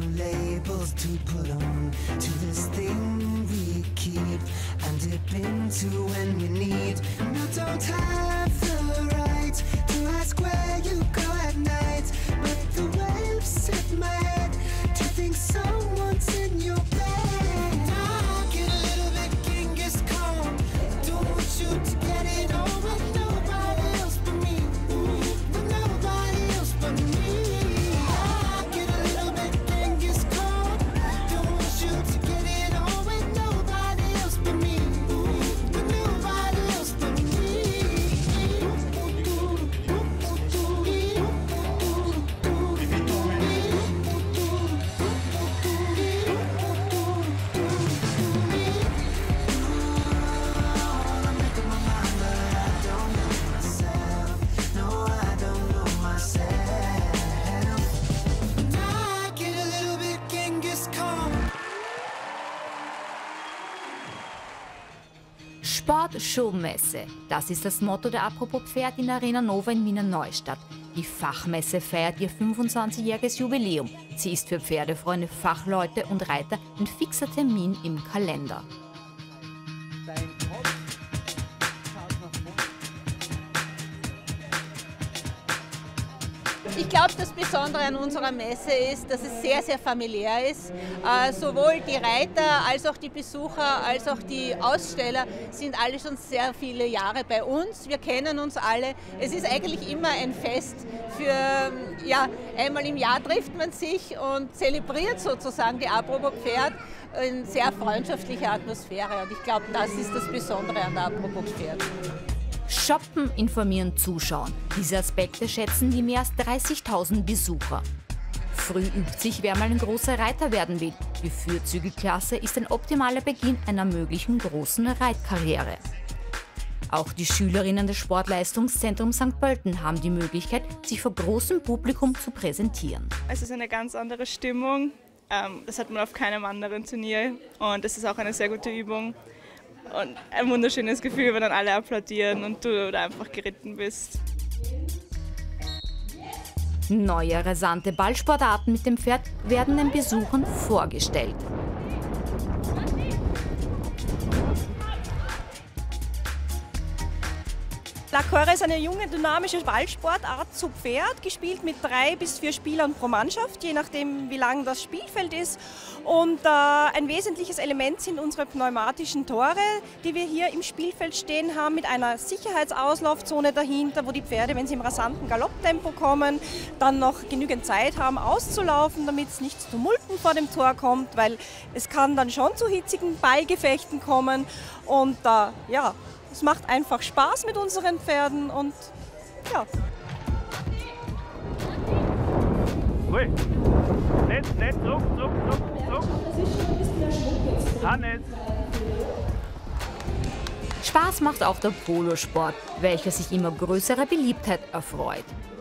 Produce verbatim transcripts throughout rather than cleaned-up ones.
labels to put on to this thing we keep and dip into when we need. And I don't have the right to ask where you go at night, but the waves hit my head to think someone's in your bed. I get a little bit Genghis Khan, don't want you to get it on with nobody else but me, with nobody else but me. I get a little bit Genghis Khan, don't want you to get it on with nobody else but me, with nobody else but me. Sport-Show-Messe. Das ist das Motto der Apropos Pferd in der Arena Nova in Wiener Neustadt. Die Fachmesse feiert ihr fünfundzwanzigjähriges Jubiläum. Sie ist für Pferdefreunde, Fachleute und Reiter ein fixer Termin im Kalender. Ich glaube, das Besondere an unserer Messe ist, dass es sehr, sehr familiär ist. Äh, sowohl die Reiter als auch die Besucher als auch die Aussteller sind alle schon sehr viele Jahre bei uns. Wir kennen uns alle. Es ist eigentlich immer ein Fest. Für, ja, einmal im Jahr trifft man sich und zelebriert sozusagen die Apropos Pferd in sehr freundschaftlicher Atmosphäre. Und ich glaube, das ist das Besondere an der Apropos Pferd. Shoppen, informieren, zuschauen. Diese Aspekte schätzen die mehr als dreißigtausend Besucher. Früh übt sich, wer mal ein großer Reiter werden will. Die Fürzügelklasse ist ein optimaler Beginn einer möglichen großen Reitkarriere. Auch die Schülerinnen des Sportleistungszentrums Sankt Pölten haben die Möglichkeit, sich vor großem Publikum zu präsentieren. Es ist eine ganz andere Stimmung. Das hat man auf keinem anderen Turnier. Und es ist auch eine sehr gute Übung. Und ein wunderschönes Gefühl, wenn dann alle applaudieren und du da einfach geritten bist. Neue rasante Ballsportarten mit dem Pferd werden den Besuchern vorgestellt. La Corre ist eine junge, dynamische Ballsportart zu Pferd, gespielt mit drei bis vier Spielern pro Mannschaft, je nachdem wie lang das Spielfeld ist. Und äh, ein wesentliches Element sind unsere pneumatischen Tore, die wir hier im Spielfeld stehen haben, mit einer Sicherheitsauslaufzone dahinter, wo die Pferde, wenn sie im rasanten Galopptempo kommen, dann noch genügend Zeit haben auszulaufen, damit es nicht zu Tumulten vor dem Tor kommt, weil es kann dann schon zu hitzigen Ballgefechten kommen. Und äh, ja, es macht einfach Spaß mit unseren Pferden und ja. Ui. Netz, Netz, Druck, Druck, Druck, Druck. Hannes. Spaß macht auch der Polosport, welcher sich immer größerer Beliebtheit erfreut.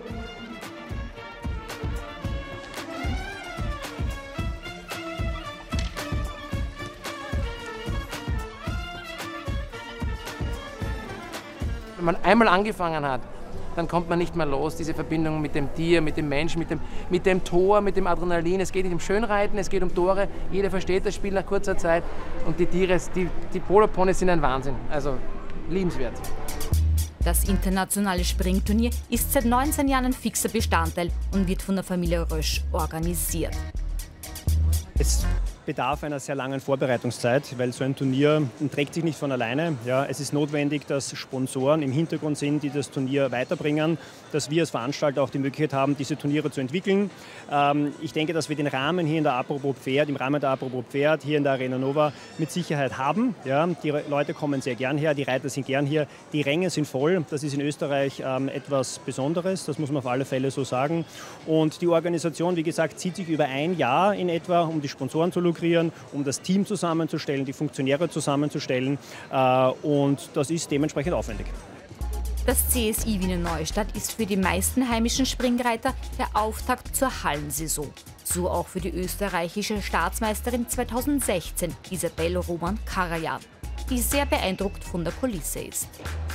Wenn man einmal angefangen hat, dann kommt man nicht mehr los. Diese Verbindung mit dem Tier, mit dem Menschen, mit dem, mit dem Tor, mit dem Adrenalin. Es geht nicht um Schönreiten, es geht um Tore. Jeder versteht das Spiel nach kurzer Zeit. Und die Tiere, die, die Poloponys sind ein Wahnsinn. Also liebenswert. Das internationale Springturnier ist seit neunzehn Jahren ein fixer Bestandteil und wird von der Familie Rösch organisiert. Es bedarf einer sehr langen Vorbereitungszeit, weil so ein Turnier trägt sich nicht von alleine. Ja, es ist notwendig, dass Sponsoren im Hintergrund sind, die das Turnier weiterbringen, dass wir als Veranstalter auch die Möglichkeit haben, diese Turniere zu entwickeln. Ähm, ich denke, dass wir den Rahmen hier in der Apropos Pferd, im Rahmen der Apropos Pferd hier in der Arena Nova mit Sicherheit haben. Ja, die Leute kommen sehr gern her, die Reiter sind gern hier, die Ränge sind voll. Das ist in Österreich ähm, etwas Besonderes, das muss man auf alle Fälle so sagen. Und die Organisation, wie gesagt, zieht sich über ein Jahr in etwa, um die Sponsoren zu lukrieren, um das Team zusammenzustellen, die Funktionäre zusammenzustellen äh, und das ist dementsprechend aufwendig. Das C S I Wiener Neustadt ist für die meisten heimischen Springreiter der Auftakt zur Hallensaison. So auch für die österreichische Staatsmeisterin zweitausendsechzehn, Isabel Roman Karajan, die sehr beeindruckt von der Kulisse ist.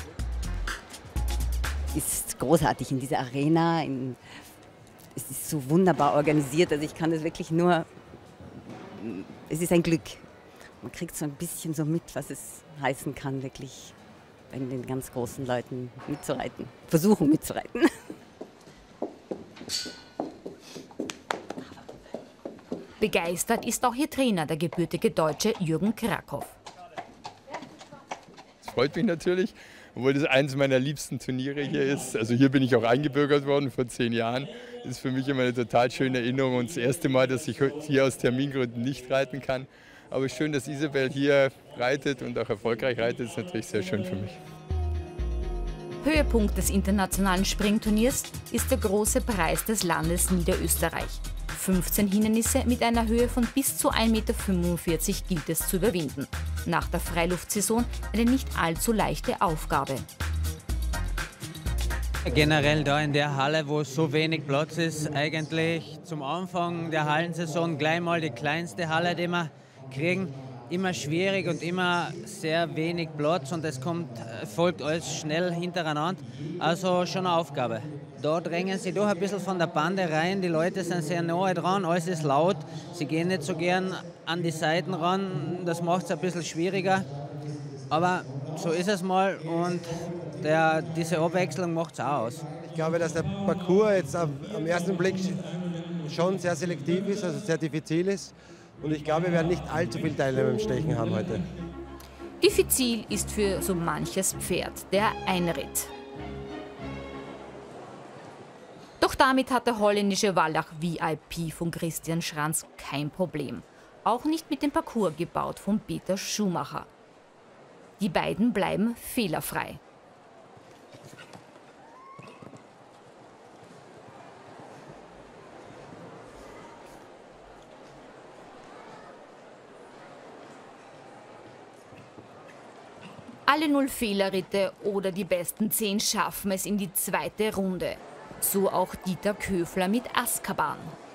Es ist großartig in dieser Arena. In Es ist so wunderbar organisiert, also ich kann das wirklich nur es ist ein Glück. Man kriegt so ein bisschen so mit, was es heißen kann, wirklich bei den ganz großen Leuten mitzureiten. Versuchen mitzureiten. Begeistert ist auch ihr Trainer, der gebürtige Deutsche Jürgen Krakow. Es freut mich natürlich, obwohl das eines meiner liebsten Turniere hier ist. Also hier bin ich auch eingebürgert worden vor zehn Jahren. Das ist für mich immer eine total schöne Erinnerung und das erste Mal, dass ich hier aus Termingründen nicht reiten kann. Aber schön, dass Isabel hier reitet und auch erfolgreich reitet, ist natürlich sehr schön für mich. Höhepunkt des internationalen Springturniers ist der große Preis des Landes Niederösterreich. fünfzehn Hindernisse mit einer Höhe von bis zu ein Meter fünfundvierzig gilt es zu überwinden. Nach der Freiluftsaison eine nicht allzu leichte Aufgabe. Generell da in der Halle, wo so wenig Platz ist, eigentlich zum Anfang der Hallensaison gleich mal die kleinste Halle, die wir kriegen. Immer schwierig und immer sehr wenig Platz und es kommt, folgt alles schnell hintereinander. Also schon eine Aufgabe. Da drängen sie doch ein bisschen von der Bande rein, die Leute sind sehr nahe dran, alles ist laut. Sie gehen nicht so gern an die Seiten ran, das macht es ein bisschen schwieriger. Aber so ist es mal und der, diese Abwechslung macht es auch aus. Ich glaube, dass der Parcours jetzt am, am ersten Blick schon sehr selektiv ist, also sehr diffizil ist. Und ich glaube, wir werden nicht allzu viele Teilnehmer im Stechen haben heute. Diffizil ist für so manches Pferd der Einritt. Doch damit hat der holländische Wallach V I P von Christian Schranz kein Problem. Auch nicht mit dem Parcours gebaut von Peter Schumacher. Die beiden bleiben fehlerfrei. Alle null Fehlerritte oder die besten zehn schaffen es in die zweite Runde. So auch Dieter Köfler mit Azkaban.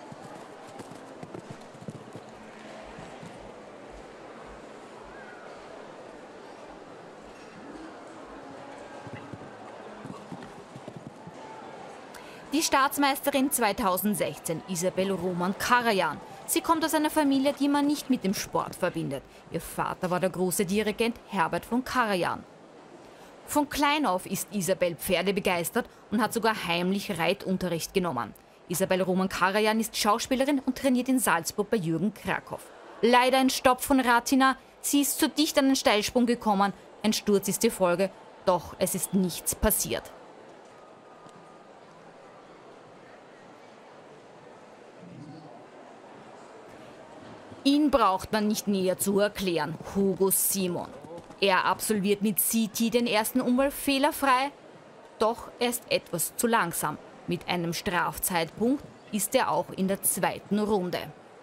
Die Staatsmeisterin zweitausendsechzehn, Isabel Roman-Karajan. Sie kommt aus einer Familie, die man nicht mit dem Sport verbindet. Ihr Vater war der große Dirigent Herbert von Karajan. Von klein auf ist Isabel pferdebegeistert und hat sogar heimlich Reitunterricht genommen. Isabel Roman-Karajan ist Schauspielerin und trainiert in Salzburg bei Jürgen Krakow. Leider ein Stopp von Ratina. Sie ist zu dicht an den Steilsprung gekommen. Ein Sturz ist die Folge. Doch es ist nichts passiert. Ihn braucht man nicht näher zu erklären, Hugo Simon. Er absolviert mit C T den ersten Unfall fehlerfrei, doch er ist etwas zu langsam. Mit einem Strafzeitpunkt ist er auch in der zweiten Runde.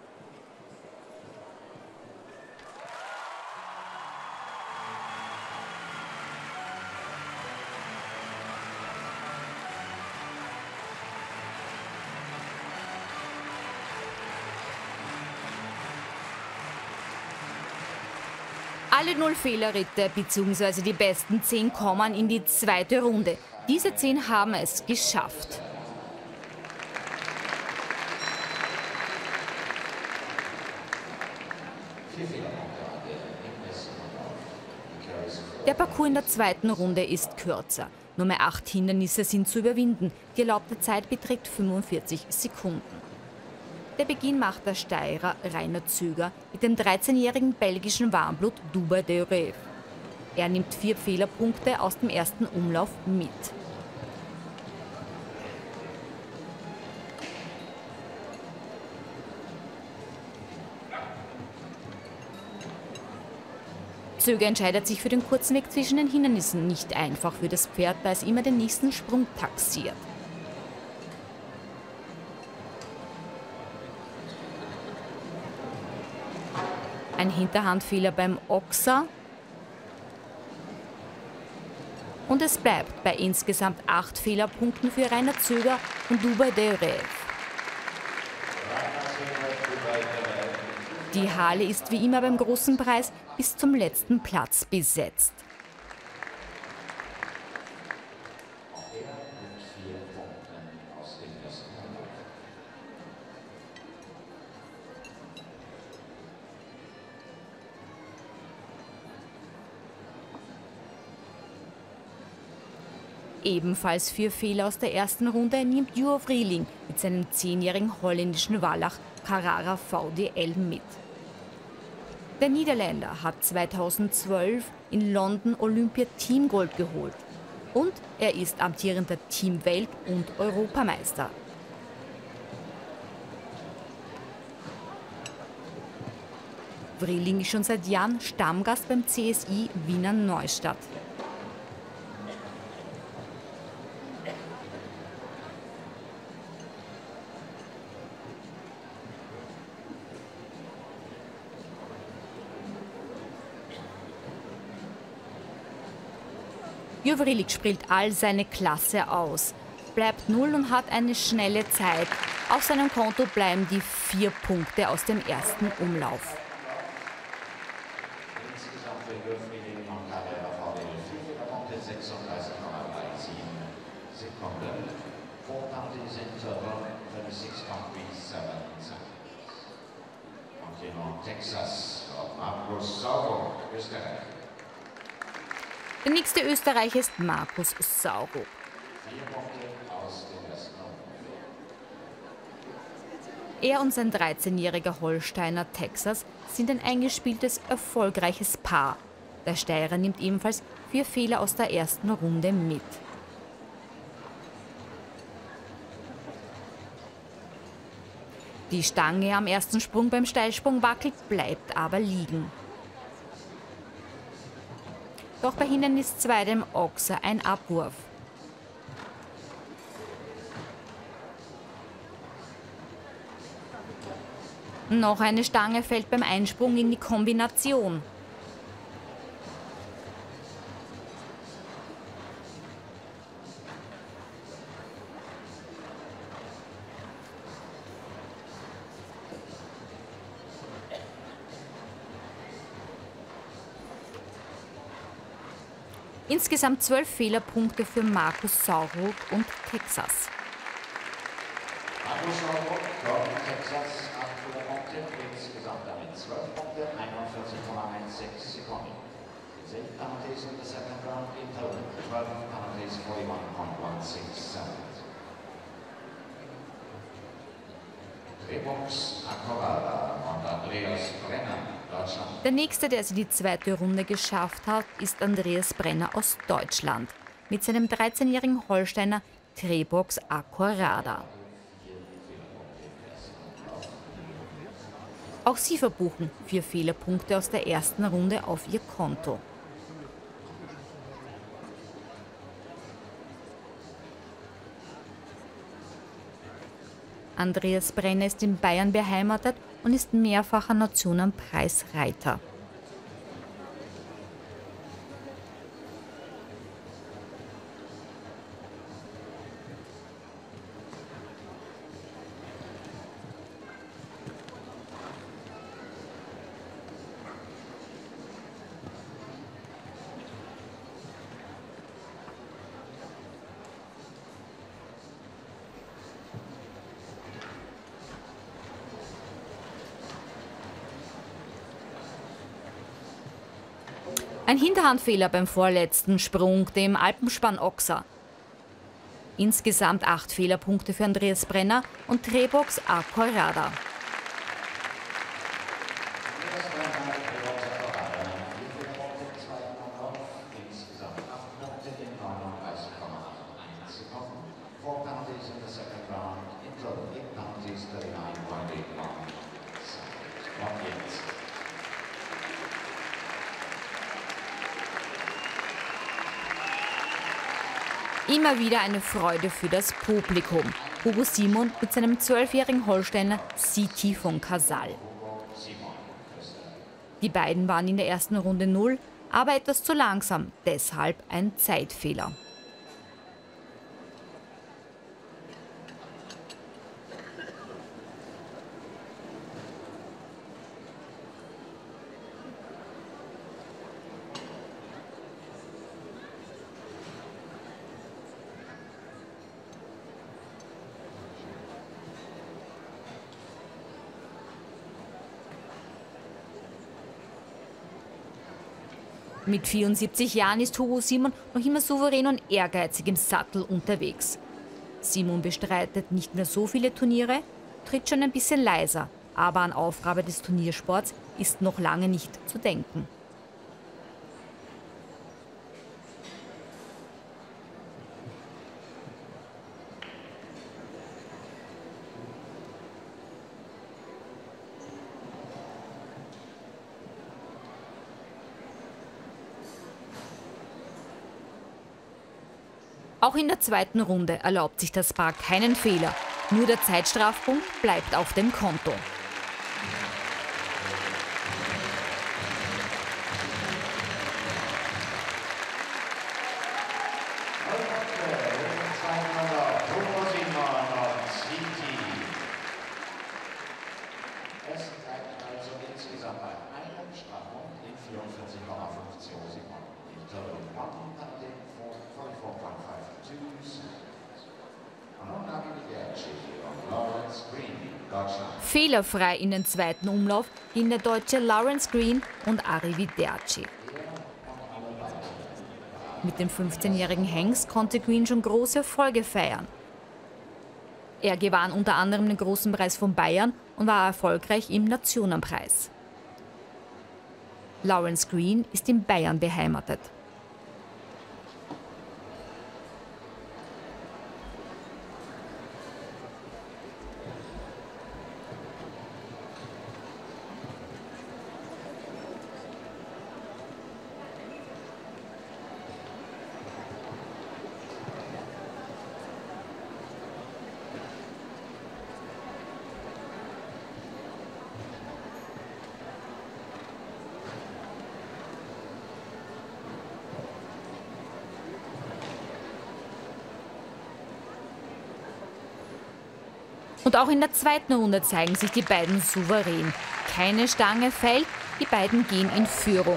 Alle null Fehlerritte bzw. die besten zehn kommen in die zweite Runde. Diese zehn haben es geschafft. Der Parcours in der zweiten Runde ist kürzer. Nur mehr acht Hindernisse sind zu überwinden. Die erlaubte Zeit beträgt fünfundvierzig Sekunden. Der Beginn macht der Steirer Rainer Zöger mit dem dreizehnjährigen belgischen Warmblut Dubai de Rêve. Er nimmt vier Fehlerpunkte aus dem ersten Umlauf mit. Zöger entscheidet sich für den kurzen Weg zwischen den Hindernissen. Nicht einfach für das Pferd, da es immer den nächsten Sprung taxiert. Ein Hinterhandfehler beim Ochser. Und es bleibt bei insgesamt acht Fehlerpunkten für Rainer Zöger und Dubai de Rêve. Die Halle ist wie immer beim großen Preis bis zum letzten Platz besetzt. Ebenfalls vier Fehler aus der ersten Runde nimmt Joao Vrieling mit seinem zehnjährigen holländischen Wallach Carrara V D L mit. Der Niederländer hat zweitausendzwölf in London Olympia Teamgold geholt und er ist amtierender Teamwelt- und Europameister. Vrieling ist schon seit Jahren Stammgast beim C S I Wiener Neustadt. Joao Vrieling spielt all seine Klasse aus, bleibt null und hat eine schnelle Zeit. Auf seinem Konto bleiben die vier Punkte aus dem ersten Umlauf. Insgesamt für Joao Vrieling von Carrara V D L vier Punkte, sechsunddreißig Komma siebenunddreißig Sekunden. Four penalties in total, thirty-six point three seven seconds. Und hier noch Texas, Markus Sauer, Österreich. Der nächste Österreicher ist Markus Saurup. Vier Punkte aus dem ersten Umlauf. Er und sein dreizehnjähriger Holsteiner Texas sind ein eingespieltes, erfolgreiches Paar. Der Steirer nimmt ebenfalls vier Fehler aus der ersten Runde mit. Die Stange am ersten Sprung beim Steilsprung wackelt, bleibt aber liegen. Doch bei Hindernis zwei dem Ochser ein Abwurf. Noch eine Stange fällt beim Einsprung in die Kombination. Insgesamt zwölf Fehlerpunkte für Markus Saurup und Texas. Markus Saurup, Gordon, Texas, acht Fehlerpunkte, insgesamt damit zwölf Punkte, einundvierzig Komma sechzehn Sekunden. eight penalties in the second round, in total twelve penalties, forty-one point one six seven. Drehbox, Accorada und Andreas Brenner, Deutschland. Der nächste, der es in die zweite Runde geschafft hat, ist Andreas Brenner aus Deutschland mit seinem dreizehnjährigen Holsteiner Drehbox Accorada. Auch sie verbuchen vier Fehlerpunkte aus der ersten Runde auf ihr Konto. Andreas Brenner ist in Bayern beheimatet und ist mehrfacher Nationenpreisreiter. Ein Hinterhandfehler beim vorletzten Sprung, dem Alpenspann Ochser. Insgesamt acht Fehlerpunkte für Andreas Brenner und Drehbox Accorada. Immer wieder eine Freude für das Publikum. Hugo Simon mit seinem zwölfjährigen Holsteiner City von Casal. Die beiden waren in der ersten Runde null, aber etwas zu langsam, deshalb ein Zeitfehler. Mit vierundsiebzig Jahren ist Hugo Simon noch immer souverän und ehrgeizig im Sattel unterwegs. Simon bestreitet nicht mehr so viele Turniere, tritt schon ein bisschen leiser, aber an Aufgabe des Turniersports ist noch lange nicht zu denken. Auch in der zweiten Runde erlaubt sich das Paar keinen Fehler. Nur der Zeitstrafpunkt bleibt auf dem Konto. Fehlerfrei in den zweiten Umlauf gingen der Deutsche Lawrence Green und Arrivederci. Mit dem fünfzehnjährigen Hengst konnte Green schon große Erfolge feiern. Er gewann unter anderem den Großen Preis von Bayern und war erfolgreich im Nationenpreis. Lawrence Green ist in Bayern beheimatet. Und auch in der zweiten Runde zeigen sich die beiden souverän. Keine Stange fällt, die beiden gehen in Führung.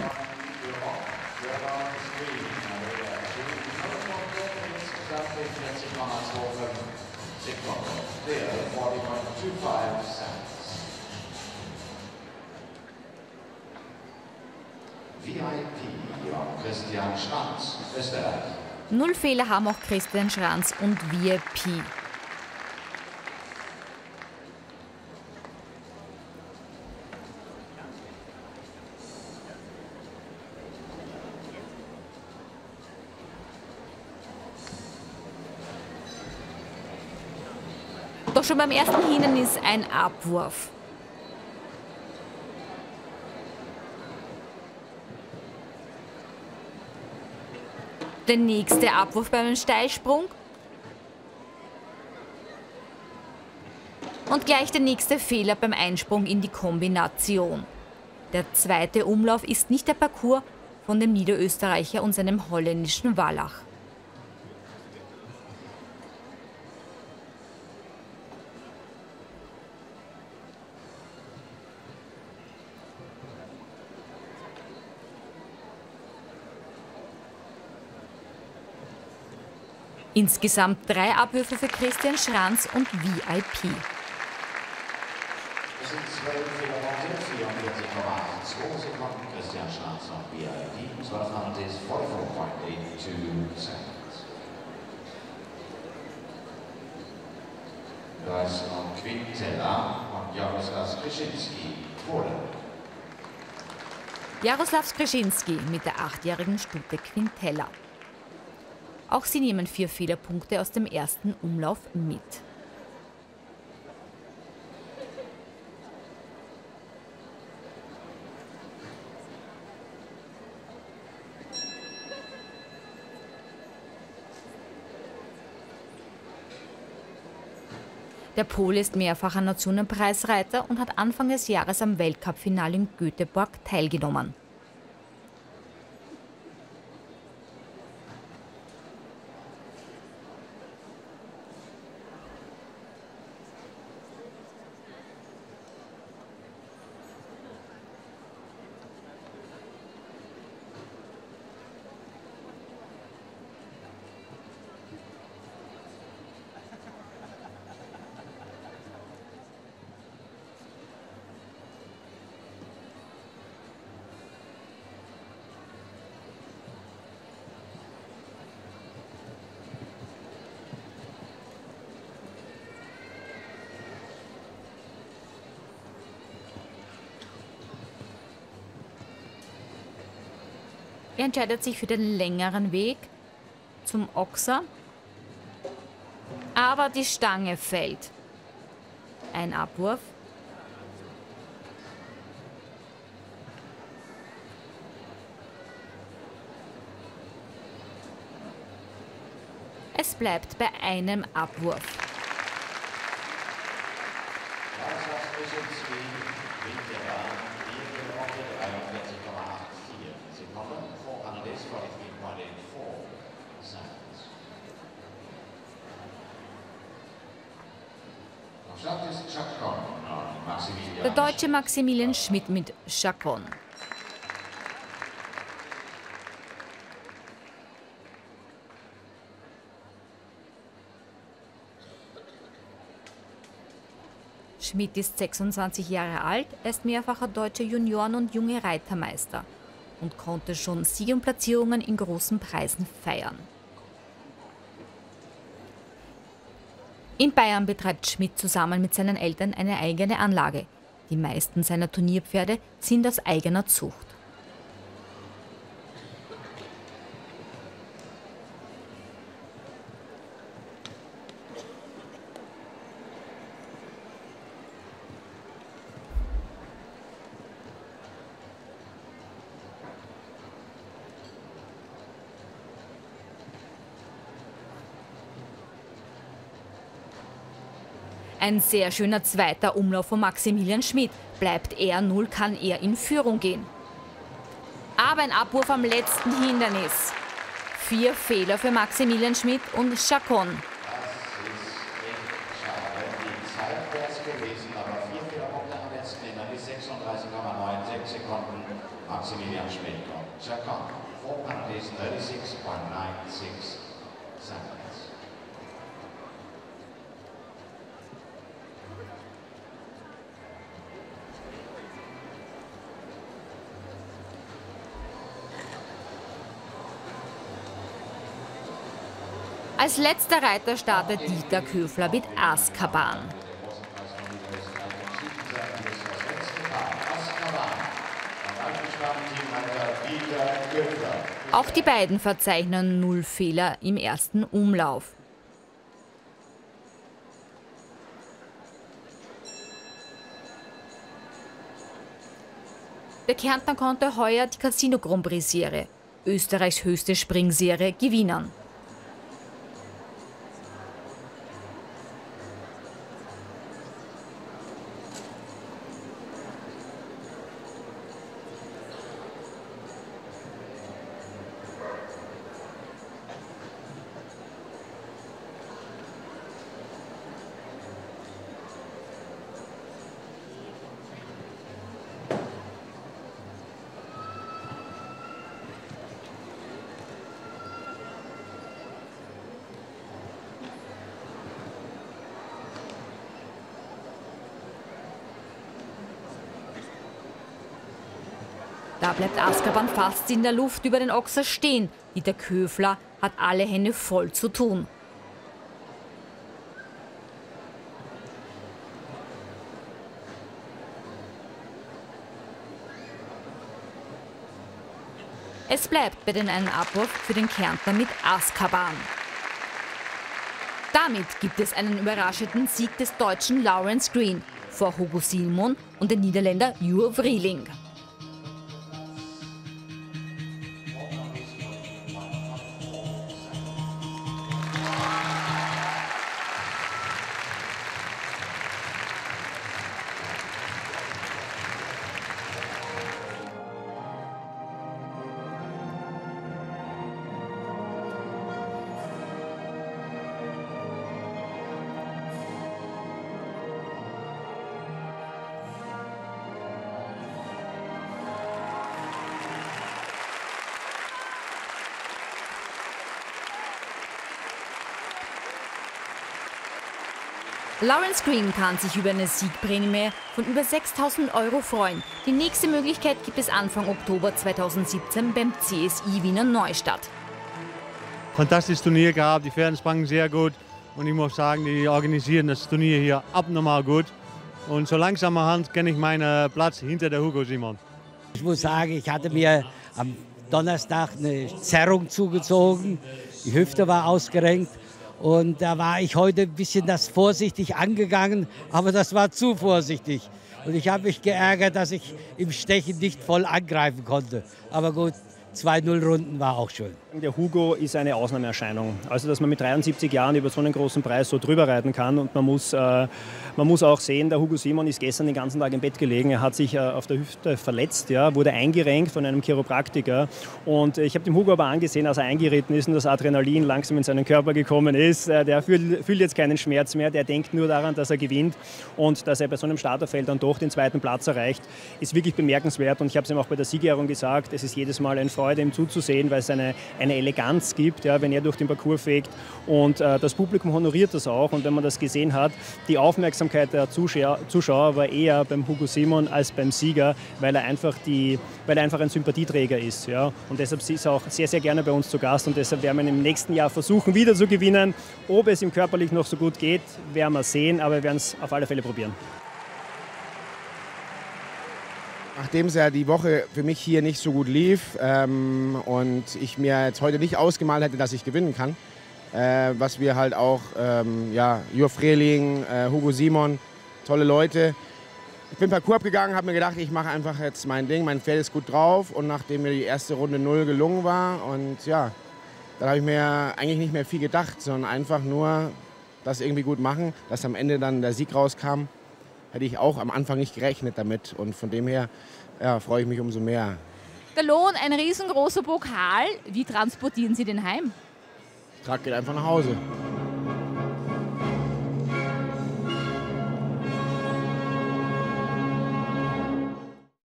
V I P Christian Schranz, Österreich. Null Fehler haben auch Christian Schranz und V I P. Doch schon beim ersten Hindernis ein Abwurf. Der nächste Abwurf beim Steilsprung. Und gleich der nächste Fehler beim Einsprung in die Kombination. Der zweite Umlauf ist nicht der Parcours von dem Niederösterreicher und seinem holländischen Wallach. Insgesamt drei Abwürfe für Christian Schranz und V I P. Das sind zwölf Fehlerpunkte, vierundvierzig Komma zwei Sekunden Christian Schranz und V I P, zwölf penalties, forty-four point eight two seconds. Leistung Quintella und Jaroslav Skrzynski, Polen. Jaroslav Skrzynski mit der achtjährigen Stute Quintella. Auch sie nehmen vier Fehlerpunkte aus dem ersten Umlauf mit. Der Pole ist mehrfacher Nationenpreisreiter und hat Anfang des Jahres am Weltcup-Finale in Göteborg teilgenommen. Er entscheidet sich für den längeren Weg zum Ochser. Aber die Stange fällt. Ein Abwurf. Es bleibt bei einem Abwurf. Der Deutsche Maximilian Schmidt mit Chacon. Schmidt ist sechsundzwanzig Jahre alt, er ist mehrfacher deutscher Junioren- und junge Reitermeister und konnte schon Siege und Platzierungen in großen Preisen feiern. In Bayern betreibt Schmidt zusammen mit seinen Eltern eine eigene Anlage. Die meisten seiner Turnierpferde sind aus eigener Zucht. Ein sehr schöner zweiter Umlauf von Maximilian Schmidt. Bleibt er null, kann er in Führung gehen. Aber ein Abwurf am letzten Hindernis. Vier Fehler für Maximilian Schmidt und Chacon. Das ist echt schade. Die Zeit wäre es gewesen, aber vier Fehlerpunkte am letzten Hindernis, sechsunddreißig Komma sechs Sekunden. Maximilian Schmidt kommt. Chacon, vor Parenthesen sechsunddreißig Komma sechs seconds. Als letzter Reiter startet Dieter Köfler mit Azkaban. Auch die beiden verzeichnen null Fehler im ersten Umlauf. Der Kärntner konnte heuer die Casino Grand Prix Serie, Österreichs höchste Springserie, gewinnen. Da bleibt Azkaban fast in der Luft über den Ochser stehen. Dieter Köfler hat alle Hände voll zu tun. Es bleibt bei den einen Abwurf für den Kärntner mit Azkaban. Damit gibt es einen überraschenden Sieg des Deutschen Lawrence Green vor Hugo Silmon und den Niederländer Jur Vrieling. Lawrence Green kann sich über eine Siegprämie von über sechstausend Euro freuen. Die nächste Möglichkeit gibt es Anfang Oktober zweitausendsiebzehn beim C S I Wiener Neustadt. Fantastisches Turnier gehabt, die Pferde sprangen sehr gut und ich muss sagen, die organisieren das Turnier hier abnormal gut. Und so langsamerhand kenne ich meinen Platz hinter der Hugo Simon. Ich muss sagen, ich hatte mir am Donnerstag eine Zerrung zugezogen, die Hüfte war ausgerenkt und da war ich heute ein bisschen das vorsichtig angegangen, aber das war zu vorsichtig. Und ich habe mich geärgert, dass ich im Stechen nicht voll angreifen konnte. Aber gut, zwei null Runden war auch schön. Der Hugo ist eine Ausnahmeerscheinung. Also, dass man mit dreiundsiebzig Jahren über so einen großen Preis so drüber reiten kann. Und man muss, äh, man muss auch sehen, der Hugo Simon ist gestern den ganzen Tag im Bett gelegen. Er hat sich äh, auf der Hüfte verletzt, ja, wurde eingerenkt von einem Chiropraktiker. Und ich habe dem Hugo aber angesehen, als er eingeritten ist und das Adrenalin langsam in seinen Körper gekommen ist. Äh, der fühlt, fühlt jetzt keinen Schmerz mehr. Der denkt nur daran, dass er gewinnt. Und dass er bei so einem Starterfeld dann doch den zweiten Platz erreicht, ist wirklich bemerkenswert. Und ich habe es ihm auch bei der Siegerehrung gesagt, es ist jedes Mal eine Freude, ihm zuzusehen, weil es eine, eine Eleganz gibt, ja, wenn er durch den Parcours fegt. Und äh, das Publikum honoriert das auch. Und wenn man das gesehen hat, die Aufmerksamkeit der Zuschauer, Zuschauer war eher beim Hugo Simon als beim Sieger, weil er einfach, die, weil er einfach ein Sympathieträger ist. Ja. Und deshalb ist er auch sehr, sehr gerne bei uns zu Gast. Und deshalb werden wir im nächsten Jahr versuchen, wieder zu gewinnen. Ob es ihm körperlich noch so gut geht, werden wir sehen. Aber wir werden es auf alle Fälle probieren. Nachdem es ja die Woche für mich hier nicht so gut lief ähm, und ich mir jetzt heute nicht ausgemalt hätte, dass ich gewinnen kann, äh, was wir halt auch, ähm, ja, Jur Freling, äh, Hugo Simon, tolle Leute. Ich bin Parcours abgegangen, habe mir gedacht, ich mache einfach jetzt mein Ding, mein Pferd ist gut drauf und nachdem mir die erste Runde null gelungen war und ja, dann habe ich mir eigentlich nicht mehr viel gedacht, sondern einfach nur das irgendwie gut machen, dass am Ende dann der Sieg rauskam. Hätte ich auch am Anfang nicht gerechnet damit und von dem her ja, freue ich mich umso mehr. Der Lohn, ein riesengroßer Pokal. Wie transportieren Sie den heim? Ich trage den einfach nach Hause.